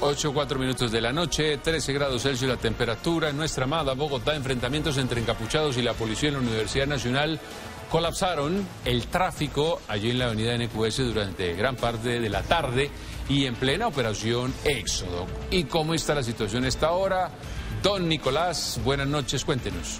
8:04 de la noche, 13 grados Celsius la temperatura en nuestra amada Bogotá. Enfrentamientos entre encapuchados y la policía en la Universidad Nacional colapsaron el tráfico allí en la avenida NQS durante gran parte de la tarde y en plena operación Éxodo. ¿Y cómo está la situación a esta hora? Don Nicolás, buenas noches, cuéntenos.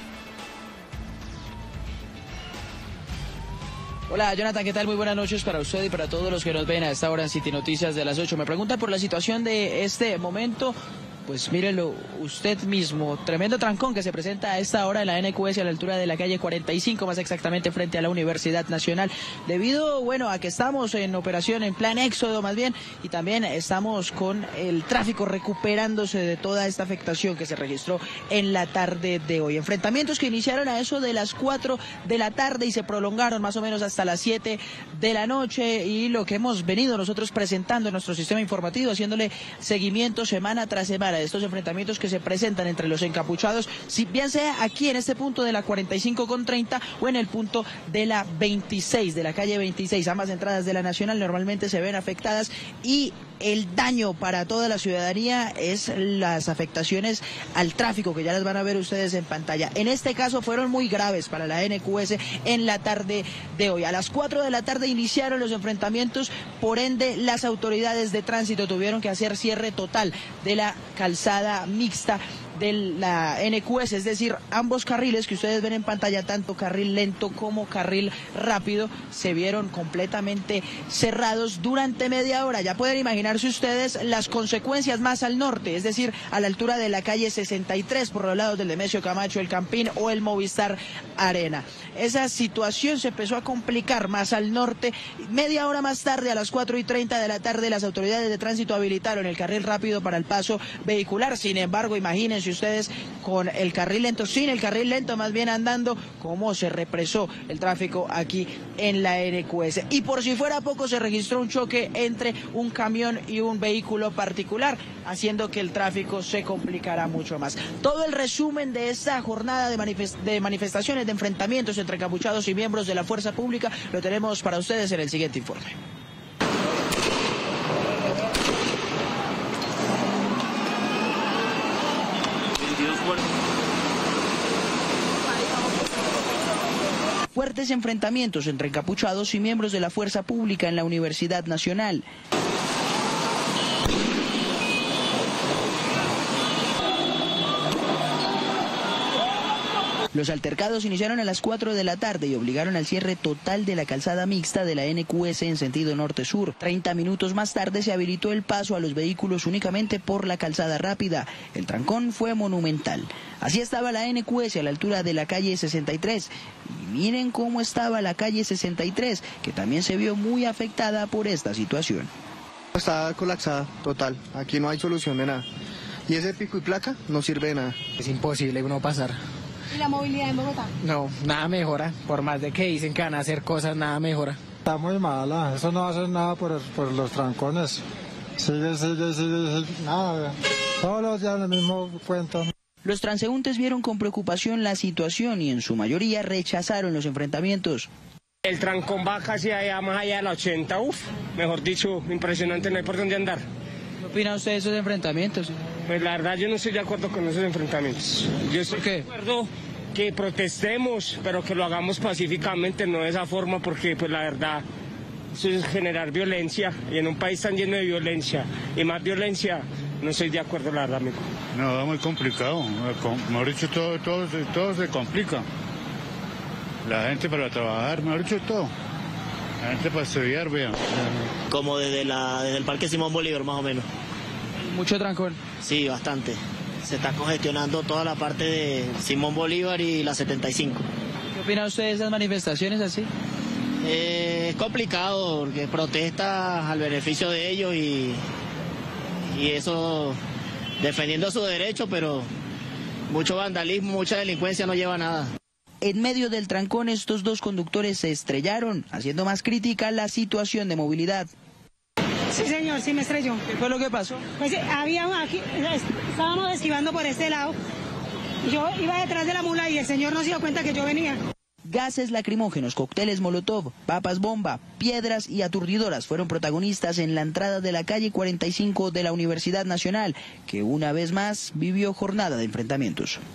Hola Jonathan, ¿qué tal? Muy buenas noches para usted y para todos los que nos ven a esta hora en City Noticias de las 8. Me pregunta por la situación de este momento. Pues mírelo usted mismo, tremendo trancón que se presenta a esta hora en la NQS a la altura de la calle 45, más exactamente frente a la Universidad Nacional, debido, bueno, a que estamos en operación, en plan éxodo más bien, y también estamos con el tráfico recuperándose de toda esta afectación que se registró en la tarde de hoy. Enfrentamientos que iniciaron a eso de las 4 de la tarde y se prolongaron más o menos hasta las 7 de la noche, y lo que hemos venido nosotros presentando en nuestro sistema informativo, haciéndole seguimiento semana tras semana de estos enfrentamientos que se presentan entre los encapuchados, si bien sea aquí en este punto de la 45 con 30 o en el punto de la 26, de la calle 26. Ambas entradas de la Nacional normalmente se ven afectadas y el daño para toda la ciudadanía es las afectaciones al tráfico, que ya las van a ver ustedes en pantalla. En este caso fueron muy graves para la NQS en la tarde de hoy. A las 4 de la tarde iniciaron los enfrentamientos, por ende las autoridades de tránsito tuvieron que hacer cierre total de la calzada mixta de la NQS, es decir, ambos carriles que ustedes ven en pantalla, tanto carril lento como carril rápido, se vieron completamente cerrados durante media hora. Ya pueden imaginarse ustedes las consecuencias más al norte, es decir, a la altura de la calle 63, por los lados del Nemesio Camacho, el Campín o el Movistar Arena. Esa situación se empezó a complicar más al norte. Media hora más tarde, a las 4:30 de la tarde, las autoridades de tránsito habilitaron el carril rápido para el paso vehicular. Sin embargo, imagínense ustedes con el carril lento, sin el carril lento, más bien andando, cómo se represó el tráfico aquí en la NQS. Y por si fuera poco, se registró un choque entre un camión y un vehículo particular, haciendo que el tráfico se complicara mucho más. Todo el resumen de esta jornada de manifestaciones, de enfrentamientos entre encapuchados y miembros de la fuerza pública, lo tenemos para ustedes en el siguiente informe. Fuertes enfrentamientos entre encapuchados y miembros de la fuerza pública en la Universidad Nacional. Los altercados iniciaron a las 4 de la tarde y obligaron al cierre total de la calzada mixta de la NQS en sentido norte-sur. 30 minutos más tarde se habilitó el paso a los vehículos únicamente por la calzada rápida. El trancón fue monumental. Así estaba la NQS a la altura de la calle 63. Y miren cómo estaba la calle 63, que también se vio muy afectada por esta situación. Está colapsada total, aquí no hay solución de nada. Y ese pico y placa no sirve de nada. Es imposible uno pasar. ¿Y la movilidad en Bogotá? No, nada mejora. Por más de que dicen que van a hacer cosas, nada mejora. Está muy mala, eso no hace nada por los trancones. Sigue, nada. Todos los días el mismo cuento. Los transeúntes vieron con preocupación la situación y en su mayoría rechazaron los enfrentamientos. El trancón va casi allá, más allá de la 80, mejor dicho, impresionante, no hay por dónde andar. ¿Qué opina usted de esos enfrentamientos? Pues la verdad yo no estoy de acuerdo con esos enfrentamientos. Yo estoy de acuerdo que protestemos, pero que lo hagamos pacíficamente, no de esa forma, porque pues la verdad eso es generar violencia, y en un país tan lleno de violencia y más violencia, no estoy de acuerdo, la verdad, amigo. No, muy complicado, mejor dicho, todo se complica. La gente para trabajar, mejor dicho, todo. La gente para estudiar, vean. Como desde el Parque Simón Bolívar, más o menos. ¿Mucho trancón? Sí, bastante. Se está congestionando toda la parte de Simón Bolívar y la 75. ¿Qué opina usted de esas manifestaciones así? Es complicado porque protesta al beneficio de ellos y eso defendiendo su derecho, pero mucho vandalismo, mucha delincuencia no lleva a nada. En medio del trancón, estos dos conductores se estrellaron, haciendo más crítica la situación de movilidad. Sí, señor, sí me estrelló. ¿Qué fue lo que pasó? Pues estábamos esquivando por este lado. Yo iba detrás de la mula y el señor no se dio cuenta que yo venía. Gases lacrimógenos, cócteles molotov, papas bomba, piedras y aturdidoras fueron protagonistas en la entrada de la calle 45 de la Universidad Nacional, que una vez más vivió jornada de enfrentamientos.